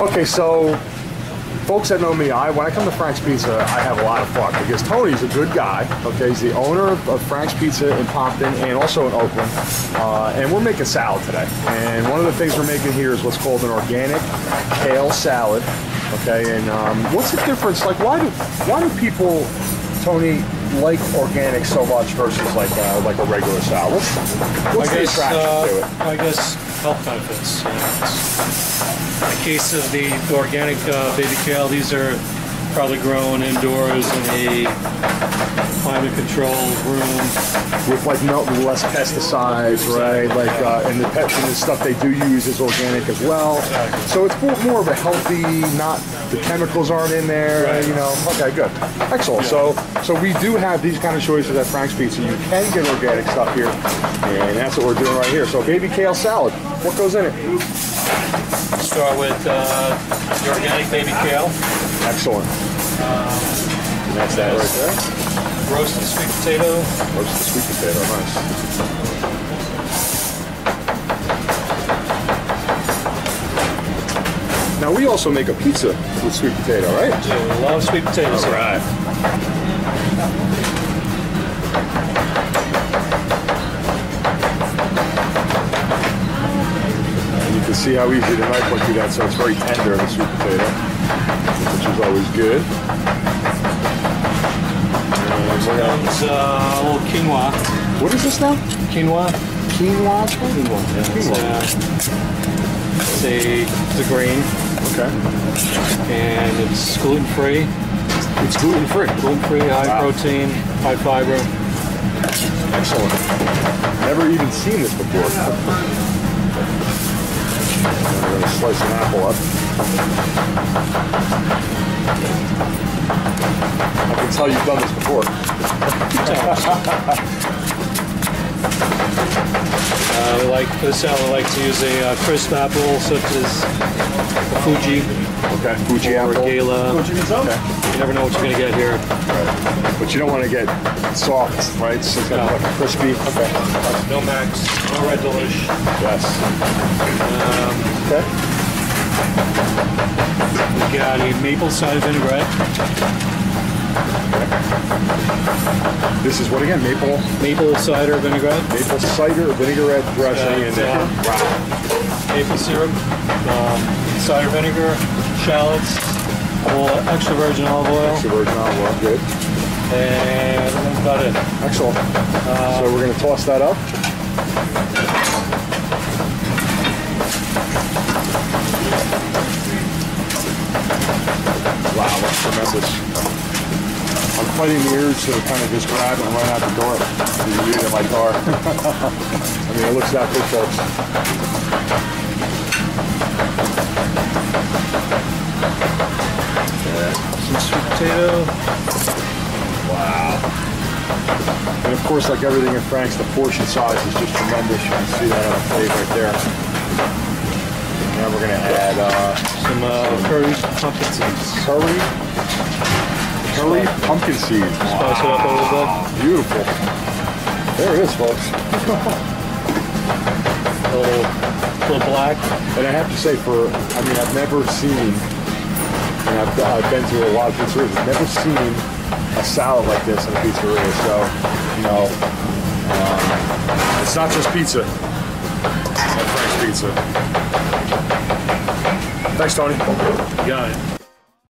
Okay, so folks that know me, when I come to Frank's Pizza, I have a lot of fun because Tony's a good guy. Okay, he's the owner of Frank's Pizza in Pompton and also in Oakland, and we're making salad today. And one of the things we're making here is what's called an organic kale salad. Okay, and what's the difference? Like, why do people, Tony, like organic so much versus like a regular salad? What's the attraction to it? I guess health benefits. In the case of the organic baby kale, these are probably grown indoors in a climate-controlled room with like less pesticides, right? Like and the stuff they do use is organic as well. Exactly. So it's more of a healthy, not the chemicals aren't in there. Right. You know. Okay, good, excellent. Yeah. So we do have these kind of choices at Frank's Pizza. You can get organic stuff here, and that's what we're doing right here. So baby kale salad. What goes in it? Start with the organic baby kale. Excellent. And that's that right there. Roasted sweet potato. Roasted sweet potato, nice. Now we also make a pizza with sweet potato, right? I love sweet potatoes. All right. And you can see how easy the knife went through that, so it's very tender, the sweet potato, which is always good. Next comes a little quinoa. What is this now? Quinoa. Quinoa? Quinoa. Yeah, it's a grain. Okay. And it's gluten-free. It's gluten-free? Gluten-free, high protein, high fiber. Excellent. Never even seen this before. I'm going to slice an apple up. I can tell you've done this before. For the salad, I like to use a crisp apple such as Fuji. Okay, Fuji or apple. Gala. Okay. You never know what you're going to get here. Right. But you don't want to get soft, right? So it's got to be like crispy. Okay. No Max, no Red Delish. Yes. Okay. We got a maple cider vinaigrette. This is what again? Maple cider vinaigrette. Maple cider vinaigrette dressing and wow. Maple syrup, cider vinegar, shallots, a little extra virgin olive oil. Extra virgin olive oil, good. And that's about it. Excellent. So we're going to toss that up. Wow, that's tremendous. I'm fighting the urge to kind of just grab and run out the door. You read it in my car. I mean, it looks that good, folks. Some sweet potato. Wow. And of course, like everything in Frank's, the portion size is just tremendous. You can see that on the plate right there. And now we're going to add some curry pumpkin seeds. Curry pumpkin seeds. Spice it up a little bit. Beautiful. There it is, folks. A little black. And I have to say, I've never seen, and I've been to a lot of pizzerias, I've never seen a salad like this in a pizzeria. So, you know, it's not just pizza at Frank's Pizza. Thanks, Tony. You got it.